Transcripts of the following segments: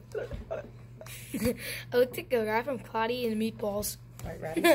I would take a rap from Cloudy and the Meatballs. All right, ready?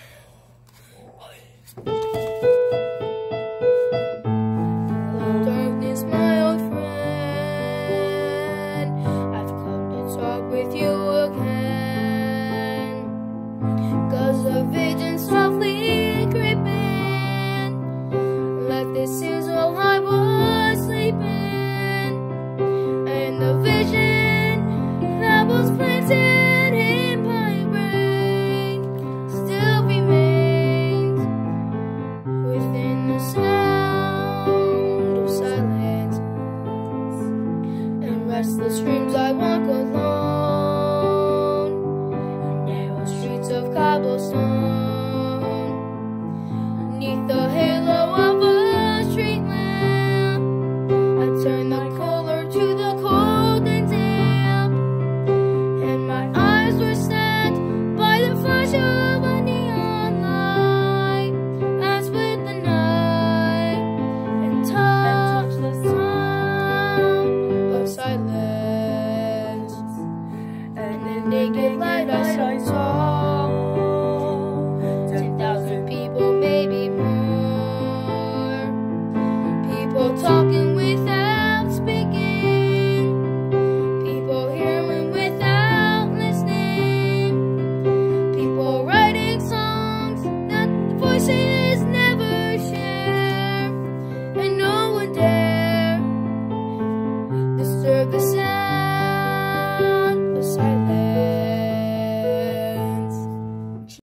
Darkness, my old friend, I've come to talk with you again. 'Cause a vision softly creeping left this seas while I was sleeping, and the vision that was planted in my brain still remains within the sound of silence. In restless dreams I walk alone, narrow streets of cobblestone, neath the halo of a street lamp. I turn the color to the cold and damp, and my eyes were set by the flash of a neon light that split the night and touched the sound of silence. And in naked light I saw 10,000 people, maybe more. People talk